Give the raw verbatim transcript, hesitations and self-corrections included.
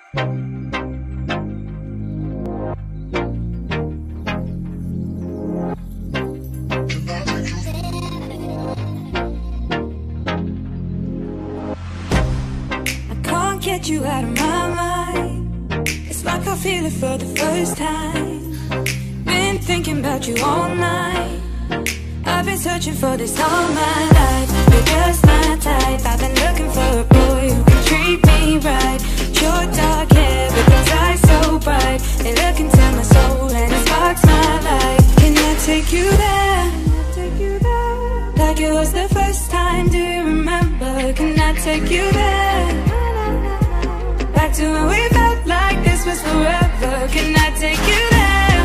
Get you out of my mind. It's like I feel it for the first time. Been thinking about you all night. I've been searching for this all my life. You're just my type. I've been looking for a boy who can treat me right. Your dark hair with those eyes so bright, they look into my soul and it sparks my life. Can I take you there? Like it was the first time, do you remember? Can I take you there? Back to when we felt like this was forever. Can I take you there?